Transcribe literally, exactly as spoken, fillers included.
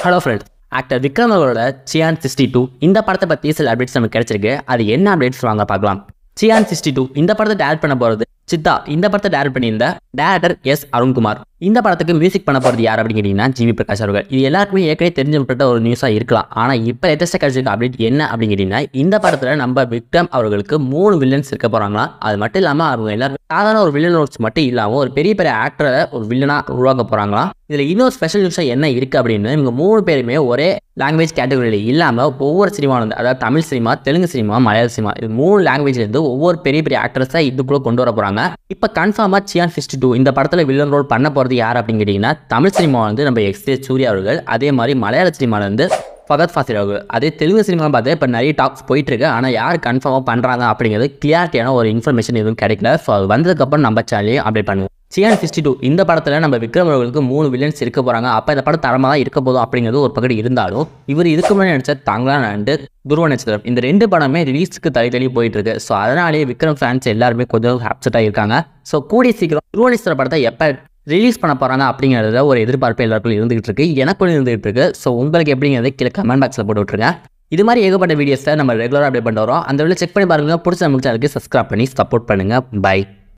Hello friends, actor Vikram அவரோட cyan sixty two இந்த படத்தை பற்றி சில அப்டேட்ஸ் நமக்கு கிடைச்சிருக்கு. அது என்ன அப்டேட்ஸ் வாங்க பார்க்கலாம். சியான் சிக்ஸ்டி டூ இந்த படத்தை டேரக்ட் பண்ண போகிறது சித்தா. இந்த படத்தை டேரக்ட் பண்ணியிருந்த டேரக்டர் எஸ் அருண்குமார். இந்த படத்துக்கு மியூசிக் பண்ண போகிறது யார் அப்படின்னு கேட்டிங்கன்னா ஜிவி பிரகாஷ் அவர்கள். இது எல்லாருக்குமே ஏற்கனவே தெரிஞ்சப்பட்ட ஒரு நியூஸாக இருக்கலாம். ஆனால் இப்போ லேட்டஸ்ட்டாக கிடைச்சிருக்க அப்டேட் என்ன அப்படின்னு கேட்டிங்கன்னா, இந்த படத்தில் நம்ம விக்ரம் அவர்களுக்கு மூணு வில்லன்ஸ் இருக்க போகிறாங்களா. அது மட்டும் இல்லாமல் அவங்க எல்லாரும் சாதாரண ஒரு வில்லன் ரோல்ஸ் மட்டும் இல்லாமல் ஒரு பெரிய பெரிய ஆக்டரை ஒரு வில்லனாக உருவாக்க போகிறாங்களா. இதில் இன்னொரு ஸ்பெஷல் நியூஸாக என்ன இருக்குது அப்படின்னு, இவங்க மூணு பேருமே ஒரே லாங்குவேஜ் கேட்டகரியில் இல்லாமல் ஒவ்வொரு சினிமாவிலேருந்து, அதாவது Tamil cinema, Telugu cinema, Malayalam cinema, இது மூணு லாங்குவேஜ்லேருந்து ஒவ்வொரு பெரிய பெரிய ஆக்டர்ஸாக இதுக்குள்ளே கொண்டு வர போகிறாங்க. இப்போ கன்ஃபார்மாக சியான் சிக்ஸ்டி டூ இந்த படத்தில் வில்லன் ரோல் பண்ண போகிறது யார் அப்படின்னு கேட்டிங்கன்னா, தமிழ் சினிமா வந்து நம்ம எக்ஸ் சூர்யா அவர்கள், அதே மாதிரி மலையாள சினிமாவிலேருந்து ஃபஹத் ஃபாசில் அவர்கள், அதே தெலுங்கு சினிமா பார்த்து இப்போ நிறைய டாக்ஸ் போயிட்டு இருக்கு. ஆனால் யார் கன்ஃபார்மாக பண்ணுறாங்க அப்படிங்கிறது கிளியாரிட்டியான ஒரு இன்ஃபர்மேஷன் எதுவும் கிடைக்கல. ஸோ அது வந்ததுக்கப்புறம் நம்ம சேனலையும் அப்டேட் பண்ணுவோம். சியான் சிக்ஸ்டி டூ இந்த படத்தில் நம்ம விக்ரம் அவர்களுக்கு மூணு வில்லன்ஸ் இருக்க போகிறாங்க. அப்போ இந்த படம் தரமாக தான் இருக்க போதும் அப்படிங்கிறது ஒரு பக்கத்து இருந்தாலும், இவர் இதுக்கு முன்னாடி நடிச்ச தாங்களான் அண்டு துருவ நட்சத்திரம் இந்த ரெண்டு படமே ரிலீஸ்க்கு தள்ளி தள்ளி போயிட்டு இருக்கு. ஸோ அதனாலேயே விக்ரம் ஃபேன்ஸ் எல்லாருமே கொஞ்சம் அப்செட்டாக இருக்காங்க. ஸோ கூடிய சீக்கிரம் துருவ நட்சத்திர படத்தை எப்போ ரிலீஸ் பண்ண போகிறாங்க அப்படிங்கிறத ஒரு எதிர்பார்ப்பு எல்லாருக்கும் இருந்துகிட்டு இருக்கு. எனக்கும் இருந்துகிட்டு இருக்கு. ஸோ உங்களுக்கு எப்படிங்கிறது கீழே கமெண்ட் பாக்ஸில் போட்டு விட்டுருங்க. இது மாதிரி ஏகப்பட்ட வீடியோஸை நம்ம ரெகுலராக அப்டேட் பண்ணிட்டு வரோம். அந்த வீடியோ செக் பண்ணி பாருங்க. பிடிச்ச நமக்கு சேனலுக்கு சப்ஸ்கிரைப் பண்ணி சப்போர்ட் பண்ணுங்கள். பை.